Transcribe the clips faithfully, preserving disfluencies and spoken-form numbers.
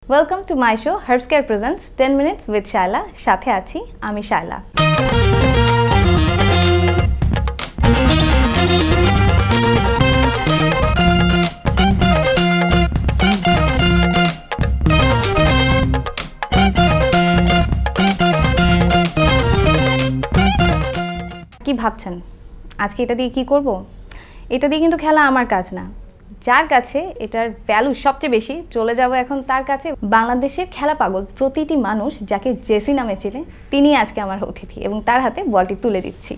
Welcome to my show Herbscare presents ten minutes with Shaila. সাথে আছি আমি Shaila. কি ভাবছেন আজকে এটা দিয়ে কি করব? এটা দিয়ে কিন্তু খেলা আমার কাজ না। যার কাছে এটার ভ্যালু সবচেয়ে বেশি চলে যাব এখন তার কাছে। বাংলাদেশের খেলা পাগল প্রতিটি মানুষ যাকে জেসি নামে চিনে তিনি আজকে আমার অতিথি এবং তার হাতে বলটি তুলে দিচ্ছি।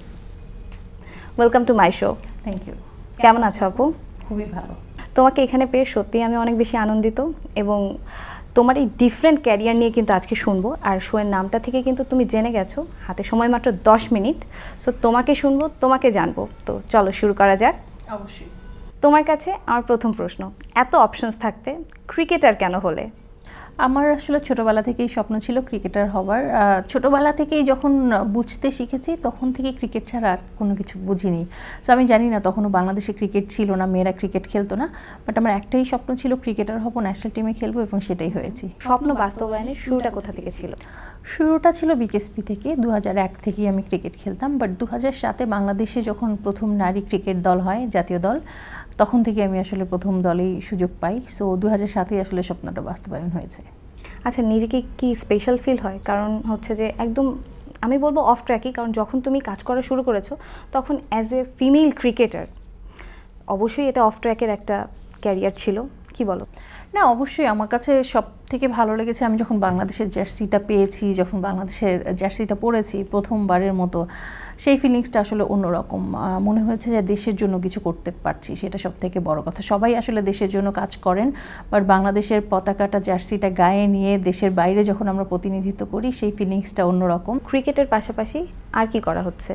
Welcome to my show. Thank you. কেমন আছো আপু? খুবই ভালো। তোমাকে এখানে পেয়ে সত্যি আমি অনেক বেশি আনন্দিত এবং তোমার এই ডিফারেন্ট ক্যারিয়ার নিয়ে কিন্তু আজকে শুনবো। আর শোয়ের নামটা থেকে কিন্তু তুমি জেনে গেছো, হাতে সময় মাত্র দশ মিনিট। সো তোমাকে শুনবো, তোমাকে জানবো। তো চলো শুরু করা যাক। অবশ্যই। তোমার কাছে আমার প্রথম প্রশ্ন, এত অপশনস থাকতে ক্রিকেটার কেন হলে? আমার আসলে ছোটোবেলা থেকেই স্বপ্ন ছিল ক্রিকেটার হওয়ার। ছোটোবেলা থেকেই যখন বুঝতে শিখেছি তখন থেকে ক্রিকেট ছাড়া আর কোনো কিছু বুঝিনি। সো আমি জানি না তখনও বাংলাদেশে ক্রিকেট ছিল না, মেয়েরা ক্রিকেট খেলতো না, বাট আমার একটাই স্বপ্ন ছিল ক্রিকেটার হব, ন্যাশনাল টিমে খেলবো এবং সেটাই হয়েছি। স্বপ্ন বাস্তবায়নের শুরুটা কোথা থেকে ছিল? শুরুটা ছিল বিকেএসপি থেকে। দু হাজার এক থেকেই আমি ক্রিকেট খেলতাম, বাট দু হাজার সাতে বাংলাদেশে যখন প্রথম নারী ক্রিকেট দল হয়, জাতীয় দল, তখন থেকে আমি আসলে প্রথম দলেই সুযোগ পাই। সো দু হাজার সাতেই আসলে স্বপ্নটা বাস্তবায়ন হয়েছে। আচ্ছা, নিজেকে কি স্পেশাল ফিল হয়? কারণ হচ্ছে যে একদম আমি বলবো অফ ট্র্যাকই, কারণ যখন তুমি কাজ করা শুরু করেছো তখন অ্যাজ এ ফিমেল ক্রিকেটার অবশ্যই এটা অফ ট্র্যাকের একটা ক্যারিয়ার ছিল, কি বলো? না, অবশ্যই আমার কাছে সব থেকে ভালো লেগেছে আমি যখন বাংলাদেশের জার্সিটা পেয়েছি, যখন বাংলাদেশের জার্সিটা পরেছি প্রথমবারের মতো, সেই ফিলিংসটা আসলে অন্যরকম। মনে হয়েছে যে দেশের জন্য কিছু করতে পারছি, সেটা সব থেকে বড় কথা। সবাই আসলে দেশের জন্য কাজ করেন, বাট বাংলাদেশের পতাকাটা জার্সিটা গায়ে নিয়ে দেশের বাইরে যখন আমরা প্রতিনিধিত্ব করি, সেই ফিলিংসটা অন্যরকম। ক্রিকেটের পাশাপাশি আর কি করা হচ্ছে?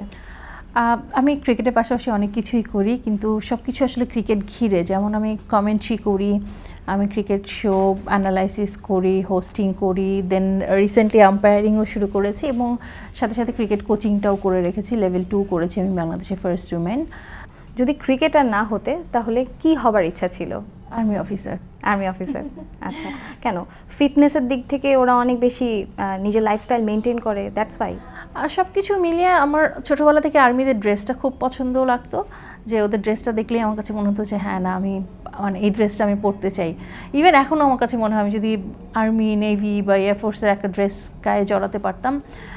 আমি ক্রিকেটের পাশাপাশি অনেক কিছুই করি, কিন্তু সব কিছু আসলে ক্রিকেট ঘিরে। যেমন আমি কমেন্ট্রি করি, আমি ক্রিকেট শো অ্যানালাইসিস করি, হোস্টিং করি, দেন রিসেন্টলি আম্পায়ারিংও শুরু করেছি এবং সাথে সাথে ক্রিকেট কোচিংটাও করে রেখেছি। লেভেল টু করেছি আমি বাংলাদেশের ফার্স্ট উইমেন। যদি ক্রিকেটার না হতে তাহলে কি হবার ইচ্ছা ছিল? Army officer. Army officer. আচ্ছা, কেন? ফিটনেসের দিক থেকে ওরা অনেক বেশি নিজের লাইফস্টাইল মেনটেন করে, দ্যাটস ওয়াই? সব কিছু মিলিয়ে আমার ছোটোবেলা থেকে আর্মিদের ড্রেসটা খুব পছন্দ লাগতো, যে ওদের ড্রেসটা দেখলেই আমার কাছে মনে হতো যে হ্যাঁ না, আমি মানে এই ড্রেসটা আমি পরতে চাই। ইভেন এখনও আমার কাছে মনে হয় আমি যদি আর্মি, নেভি বা এয়ারফোর্সের একটা ড্রেস গায়ে জড়াতে পারতাম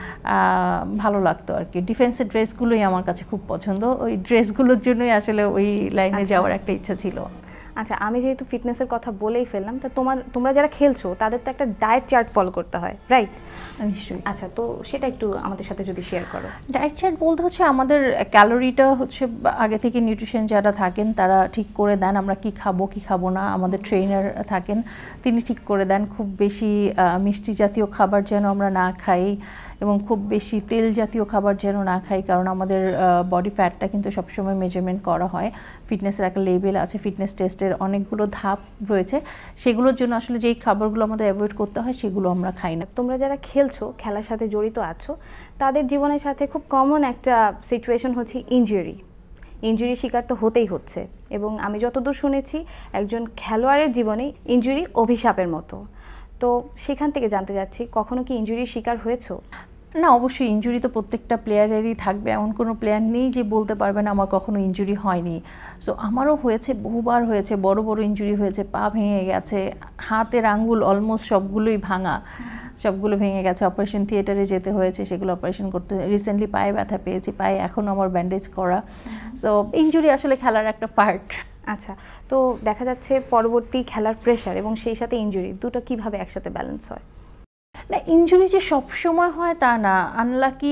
ভালো লাগতো আর কি। ডিফেন্সের ড্রেসগুলোই আমার কাছে খুব পছন্দ, ওই ড্রেসগুলোর জন্যই আসলে ওই লাইনে যাওয়ার একটা ইচ্ছা ছিল। আচ্ছা, আমি যেহেতু ফিটনেসের কথা বলেই ফেললাম, তা তোমার তোমরা যারা খেলছো তাদের তো একটা ডায়েট চার্ট ফলো করতে হয়, রাইট? নিশ্চয়ই। আচ্ছা, তো সেটা একটু আমাদের সাথে যদি শেয়ার করো। ডায়েট চার্ট বলতে হচ্ছে আমাদের ক্যালোরিটা হচ্ছে আগে থেকে নিউট্রিশন যারা থাকেন তারা ঠিক করে দেন, আমরা কি খাবো কি খাবো না। আমাদের ট্রেনার থাকেন, তিনি ঠিক করে দেন খুব বেশি মিষ্টি জাতীয় খাবার যেন আমরা না খাই এবং খুব বেশি তেল জাতীয় খাবার যেন না খাই, কারণ আমাদের বডি ফ্যাটটা কিন্তু সবসময় মেজারমেন্ট করা হয়। ফিটনেসের একটা লেভেল আছে, ফিটনেস টেস্টের অনেকগুলো ধাপ রয়েছে, সেগুলোর জন্য আসলে যেই খাবারগুলো আমাদের অ্যাভয়েড করতে হয় সেগুলো আমরা খাই না। তোমরা যারা খেলছো, খেলার সাথে জড়িত আছো, তাদের জীবনের সাথে খুব কমন একটা সিচুয়েশন হচ্ছে ইনজুরি। ইনজুরি শিকার তো হতেই হচ্ছে এবং আমি যতদূর শুনেছি একজন খেলোয়াড়ের জীবনে ইনজুরি অভিশাপের মতো। তো সেখান থেকে জানতে চাচ্ছি, কখনো কি ইনজুরির শিকার হয়েছো? না, অবশ্যই ইনজুরি তো প্রত্যেকটা প্লেয়ারেরই থাকবে, এমন কোনো প্লেয়ার নেই যে বলতে পারবে না আমার কখনো ইনজুরি হয়নি। সো আমারও হয়েছে, বহুবার হয়েছে, বড় বড় ইনজুরি হয়েছে, পা ভেঙে গেছে, হাতের আঙ্গুল অলমোস্ট সবগুলোই ভাঙা, সবগুলো ভেঙে গেছে, অপারেশন থিয়েটারে যেতে হয়েছে, সেগুলো অপারেশন করতে। রিসেন্টলি পায়ে ব্যথা পেয়েছি, পায়ে এখনও আমার ব্যান্ডেজ করা। সো ইনজুরি আসলে খেলার একটা পার্ট। আচ্ছা, তো দেখা যাচ্ছে পরবর্তী খেলার প্রেশার এবং সেই সাথে ইনজুরি দুটো কিভাবে একসাথে ব্যালেন্স হয়? না, ইনজুরি যে সব সময় হয় তা না। আনলাকি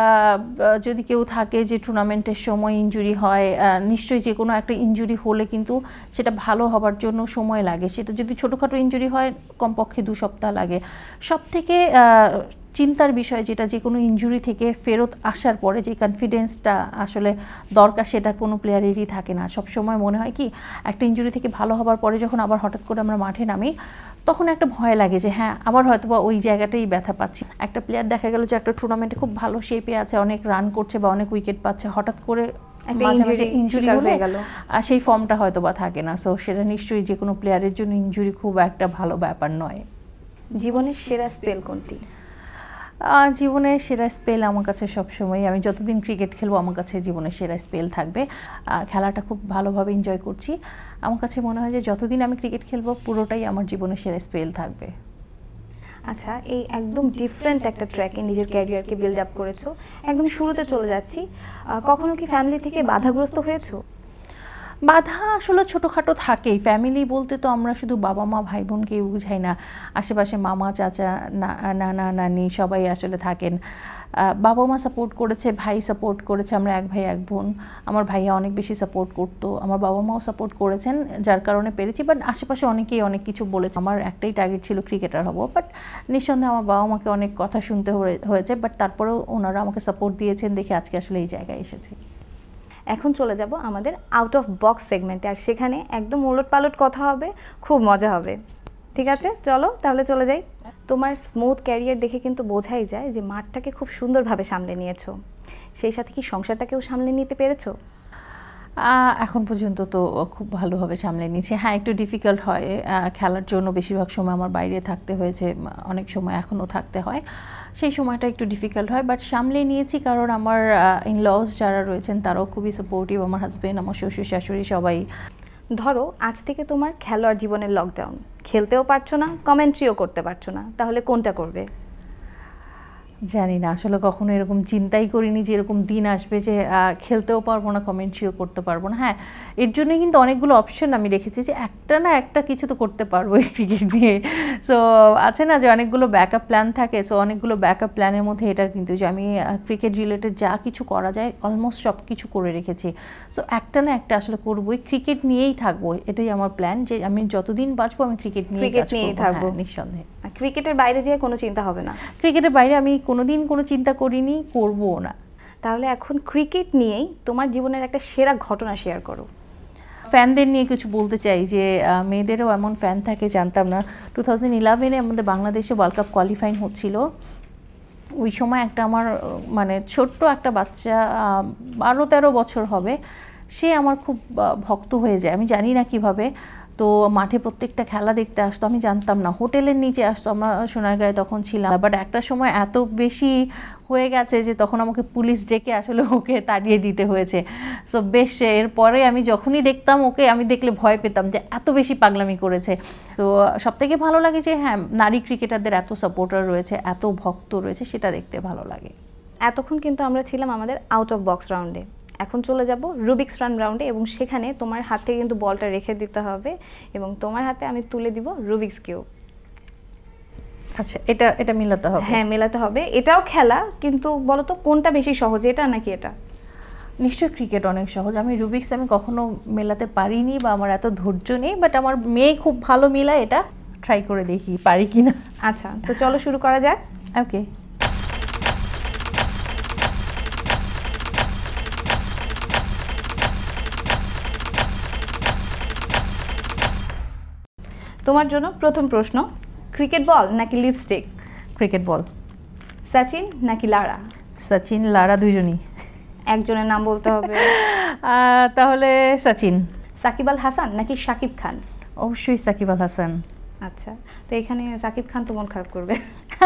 যদি কেউ থাকে যে টুর্নামেন্টের সময় ইনজুরি হয়, নিশ্চয়ই যে কোনো একটা ইনজুরি হলে কিন্তু সেটা ভালো হবার জন্য সময় লাগে। সেটা যদি ছোটোখাটো ইনজুরি হয় কমপক্ষে দু সপ্তাহ লাগে। সব থেকে চিন্তার বিষয় যেটা, যে কোনো ইনজুরি থেকে ফেরত আসার পরে যে কনফিডেন্সটা আসলে দরকার সেটা কোনো প্লেয়ারেরই থাকে না। সব সময় মনে হয় কি, একটা ইনজুরি থেকে ভালো হবার পরে যখন আবার হঠাৎ করে আমরা মাঠে নামি তখন একটা ভয় লাগে যে হ্যাঁ আবার হয়তো বা ওই জায়গাটাই ব্যথা পাচ্ছি। একটা প্লেয়ার দেখা গেল যে একটা টুর্নামেন্টে খুব ভালো শেপে আছে, অনেক রান করছে বা অনেক উইকেট পাচ্ছে, হঠাৎ করে ইনজুরি হয়ে গেল, আর সেই ফর্মটা হয়তো বা থাকে না। সো সেটা নিশ্চয়ই যে কোনো প্লেয়ারের জন্য ইনজুরি খুব একটা ভালো ব্যাপার নয়। জীবনের সেরা স্পেল কোনটি? জীবনের সেরা স্পেল আমার কাছে সবসময়, আমি যতদিন ক্রিকেট খেলবো আমার কাছে জীবনের সেরা স্পেল থাকবে। খেলাটা খুব ভালোভাবে এনজয় করছি, আমার কাছে মনে হয় যে যতদিন আমি ক্রিকেট খেলবো পুরোটাই আমার জীবনের সেরা স্পেল থাকবে। আচ্ছা, এই একদম ডিফারেন্ট একটা ট্র্যাকে নিজের ক্যারিয়ারকে বিল্ড আপ করেছো, একদম শুরুতে চলে যাচ্ছি, কখনো কি ফ্যামিলি থেকে বাধাগ্রস্ত হয়েছো? বাধা আসলে ছোটোখাটো থাকেই, ফ্যামিলি বলতে তো আমরা শুধু বাবা মা ভাই বোনকেই বুঝাই না, আশেপাশে মামা চাচা নানা নানি সবাই আসলে থাকেন। বাবা মা সাপোর্ট করেছে, ভাই সাপোর্ট করেছে, আমরা এক ভাই এক বোন, আমার ভাইয়া অনেক বেশি সাপোর্ট করতো, আমার বাবা মাও সাপোর্ট করেছেন, যার কারণে পেরেছি। বাট আশেপাশে অনেকেই অনেক কিছু বলেছে, আমার একটাই টার্গেট ছিল ক্রিকেটার হব, বাট নিঃসন্দেহে আমার বাবা মাকে অনেক কথা শুনতে হয়েছে, বাট তারপরেও ওনারা আমাকে সাপোর্ট দিয়েছেন দেখে আজকে আসলে এই জায়গায় এসেছি। এখন চলে যাব আমাদের আউট অফ বক্স সেগমেন্টে, আর সেখানে একদম উলট পালট কথা হবে, খুব মজা হবে। ঠিক আছে, চলো তাহলে চলে যাই। তোমার স্মুথ ক্যারিয়ার দেখে কিন্তু বোঝাই যায় যে মাঠটাকে খুব সুন্দরভাবে সামলে নিয়েছো, সেই সাথে কি সংসারটাকেও সামলে নিতে পেরেছো? এখন পর্যন্ত তো খুব ভালোভাবে সামলে নিয়েছি। হ্যাঁ, একটু ডিফিকাল্ট হয়, খেলার জন্য বেশিরভাগ সময় আমার বাইরে থাকতে হয়েছে, অনেক সময় এখনও থাকতে হয়, সেই সময়টা একটু ডিফিকাল্ট হয়, বাট সামলে নিয়েছি কারণ আমার ইনলস যারা রয়েছেন তারাও খুবই সাপোর্টিভ, আমার হাজব্যান্ড, আমার শ্বশুর শাশুড়ি সবাই। ধরো আজ থেকে তোমার খেলোয়াড় জীবনের লকডাউন, খেলতেও পারছো না, কমেন্ট্রিও করতে পারছো না, তাহলে কোনটা করবে? জানি না, আসলে কখনো এরকম চিন্তাই করিনি যে এরকম দিন আসবে যে খেলতেও পারবো না, কমেন্ট্রিও করতে পারবো না। হ্যাঁ, এর জন্যই কিন্তু অনেকগুলো অপশন আমি রেখেছি যে একটা না একটা কিছু তো করতে পারবো এই ক্রিকেট নিয়ে। সো আছে না যে অনেকগুলো ব্যাকআপ প্ল্যান থাকে, সো অনেকগুলো ব্যাকআপ প্ল্যানের মধ্যে এটা কিন্তু যে আমি ক্রিকেট রিলেটেড যা কিছু করা যায় অলমোস্ট সব কিছু করে রেখেছি। সো একটা না একটা আসলে করবোই, ক্রিকেট নিয়েই থাকবো, এটাই আমার প্ল্যান যে আমি যতদিন বাঁচবো আমি ক্রিকেট নিয়ে ক্রিকেট নিয়েই থাকবো নিঃসন্দেহে। ক্রিকেটের বাইরে যেয়ে কোনো চিন্তা হবে না? ক্রিকেটের বাইরে আমি কোনোদিন কোনো চিন্তা করিনি, করবও না। তাহলে এখন ক্রিকেট নিয়েই তোমার জীবনের একটা সেরা ঘটনা শেয়ার করো। ফ্যানদের নিয়ে কিছু বলতে চাই যে মেয়েদেরও এমন ফ্যান থাকে, জানতাম না। টু থাউজেন্ড ইলেভেনে আমাদের বাংলাদেশে ওয়ার্ল্ড কাপ কোয়ালিফাইং হচ্ছিল, ওই সময় একটা আমার মানে ছোট্ট একটা বাচ্চা, বারো তেরো বছর হবে, সে আমার খুব ভক্ত হয়ে যায়, আমি জানি না কিভাবে। তো মাঠে প্রত্যেকটা খেলা দেখতে আসতো, আমি জানতাম না, হোটেলের নিচে আসতো, আমরা সোনারগাঁয়ে তখন ছিলাম। বাট একটা সময় এত বেশি হয়ে গেছে যে তখন আমাকে পুলিশ ডেকে আসলে ওকে তাড়িয়ে দিতে হয়েছে। সো বেশ, এরপরে আমি যখনই দেখতাম ওকে, আমি দেখলে ভয় পেতাম যে এত বেশি পাগলামি করেছে। তো সবথেকে ভালো লাগে যে হ্যাঁ, নারী ক্রিকেটারদের এত সাপোর্টার রয়েছে, এত ভক্ত রয়েছে, সেটা দেখতে ভালো লাগে। এতক্ষণ কিন্তু আমরা ছিলাম আমাদের আউট অফ বক্স রাউন্ডে, এখন চলে যাব রুবিক্স রান রাউন্ডে, এবং সেখানে তোমার হাত থেকে কিন্তু বলটা রেখে দিতে হবে এবং তোমার হাতে আমি তুলে দিব রুবিক্স কিউব। আচ্ছা, এটা এটা মেলাতে হবে? হ্যাঁ, মেলাতে হবে। এটাও খেলা, কিন্তু বলো তো কোনটা বেশি সহজ, এটা নাকি এটা? নিশ্চয়ই ক্রিকেট অনেক সহজ। আমি রুবিক্স আমি কখনো মেলাতে পারিনি বা আমার এত ধৈর্য নেই, বাট আমার মেয়ে খুব ভালো মেলায়, এটা ট্রাই করে দেখি পারি কিনা। আচ্ছা, তো চলো শুরু করা যাক। ওকে। তোমার জন্য প্রথম প্রশ্ন, ক্রিকেট বল নাকি লিপস্টিক? Cricket ball. সচিন নাকি লারা? সচিন লারা দুইজনই। একজনের নাম বলতে হবে। তাহলে সচিন। সাকিব আল হাসান নাকি শাকিব খান? অবশ্যই সাকিব আল হাসান। আচ্ছা, তো এখানে সাকিব খান তো মন খারাপ করবে।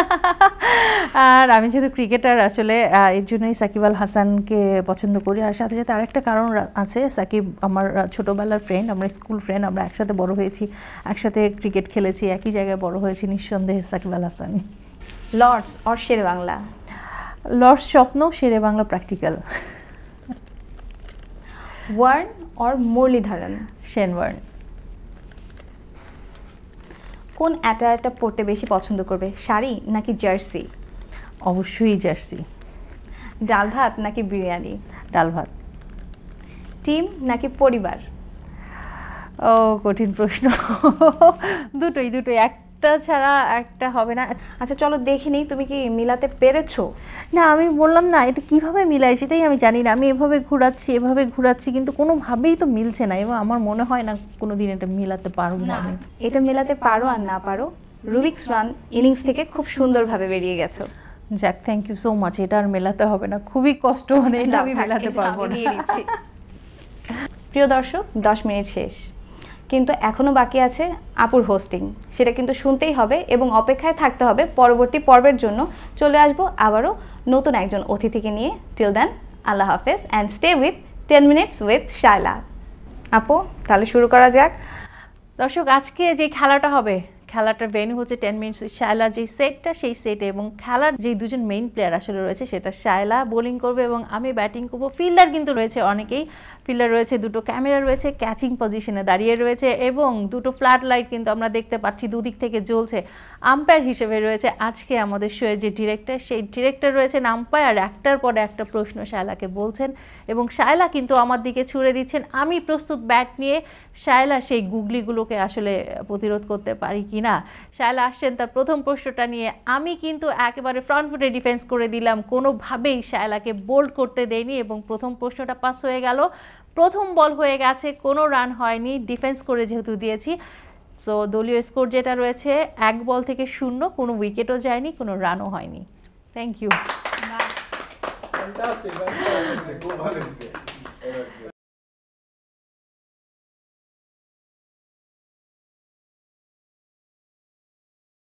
আর আমি যেহেতু ক্রিকেটার আসলে এর জন্যই সাকিব আল হাসানকে পছন্দ করি। আর সাথে সাথে আরেকটা কারণ আছে, সাকিব আমার ছোটোবেলার ফ্রেন্ড, আমরা স্কুল ফ্রেন্ড, আমরা একসাথে বড় হয়েছি, একসাথে ক্রিকেট খেলেছি, একই জায়গায় বড় হয়েছি, নিঃসন্দেহে Shakib Al Hasan. Lord's or Shere Bangla? Lord's স্বপ্ন, Shere Bangla practical. Warne or Muralitharan? Shane Warne. কোন অ্যাটায়ারটা পরতে বেশি পছন্দ করবে, শাড়ি নাকি জার্সি? অবশ্যই জার্সি। ডাল ভাত নাকি বিরিয়ানি? ডাল ভাত। টিম নাকি পরিবার? ও কঠিন প্রশ্ন। দুটোই দুটোই, একটা ছাড়া একটা হবে না। আচ্ছা চলো দেখে নিই তুমি কি মিলাতে পেরেছো। না, আমি বললাম না, এটা কিভাবে মিলাই সেটাই আমি জানি না। আমি এভাবে ঘোরাচ্ছি এভাবে ঘোরাচ্ছি কিন্তু কোনোভাবেই তো মিলছে না, এবং আমার মনে হয় না কোনোদিন এটা মিলাতে পারবো না। আমি এটা মেলাতে পারো আর না পারো, রুবিক্স রান ইনিংস থেকে খুব সুন্দরভাবে বেরিয়ে গেছো। যাক, থ্যাংক ইউ সো মাচ। এটা আর মেলাতে হবে না, খুবই কষ্ট, মানে এটা আমি মেলাতে পারবো না। প্রিয় দর্শক, দশ মিনিট শেষ। কিন্তু এখনও বাকি আছে আপুর হোস্টিং, সেটা কিন্তু শুনতেই হবে এবং অপেক্ষায় থাকতে হবে পরবর্তী পর্বের জন্য। চলে আসবো আবারও নতুন একজন অতিথিকে নিয়ে। টিল দেন, আল্লাহ হাফেজ and stay with ten minutes with Shaila. আপু তাহলে শুরু করা যাক। দর্শক, আজকে যে খেলাটা হবে, খেলাটার ভেন্যু হচ্ছে টেন মিনিটস উইথ শায়লা। যে সেটটা সেই সেটে এবং খেলার যে দুজন মেইন প্লেয়ার আসলে রয়েছে সেটা শায়লা বোলিং করবে এবং আমি ব্যাটিং করবো। ফিল্ডার কিন্তু রয়েছে অনেকেই, ফিল্ডার রয়েছে, দুটো ক্যামেরা রয়েছে, ক্যাচিং পজিশনে দাঁড়িয়ে রয়েছে এবং দুটো ফ্ল্যাট লাইট কিন্তু আমরা দেখতে পাচ্ছি দুদিক থেকে জ্বলছে। আম্পায়ার হিসেবে রয়েছে আজকে আমাদের শোয়ের যে ডিরেক্টর, সেই ডিরেক্টর রয়েছেন আম্পায়ার, একটার পর একটা প্রশ্ন শায়লাকে বলছেন এবং শায়লা কিন্তু আমার দিকে ছুড়ে দিচ্ছেন। আমি প্রস্তুত ব্যাট নিয়ে শায়লা সেই গুগলিগুলোকে আসলে প্রতিরোধ করতে পারি কি না। শায়লা আসছেন তার প্রথম প্রশ্নটা নিয়ে। আমি কিন্তু একেবারে ফ্রন্ট ফুটে ডিফেন্স করে দিলাম, কোনোভাবেই শায়লাকে বোল্ড করতে দেয়নি এবং প্রথম প্রশ্নটা পাস হয়ে গেল। প্রথম বল হয়ে গেছে, কোনো রান হয়নি, ডিফেন্স করে যেহেতু দিয়েছি। সো দলীয় স্কোর যেটা রয়েছে এক বল থেকে শূন্য, কোনো উইকেটও যায়নি, কোনো রানও হয়নি। Thank you.